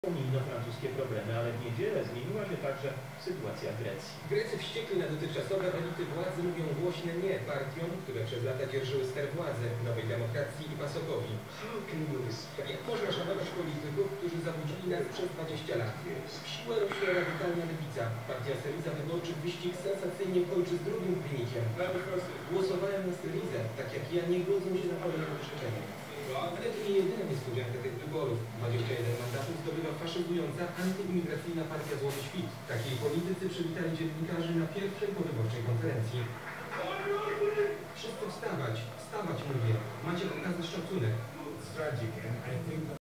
unijno-francuskie problemy, ale w niedzielę zmieniła się także sytuacja w Grecji. Grecy wściekli na dotychczasowe elity władzy mówią głośne nie partiom, które przez lata dzierżyły ster władzy, Nowej Demokracji i Pasokowi. Jak można szanować polityków, którzy zawodzili nas przez 20 lat? W siłę rośnie radykalna lewica. Partia Syriza wyborczy wyścig sensacyjnie kończy z drugim wynikiem. Głosowałem na Syrizę, tak jak ja, nie godzą się na kolejne orzeczenie. Ale to nie jedyna niespodzianka tych wyborów. 21 mandatów zdobywa faszyzująca, antyimigracyjna partia Złoty Świt. Takiej politycy przywitali dziennikarzy na pierwszej powyborczej konferencji. Wszyscy wstawać, wstawać mówię. Macie okazać szacunek.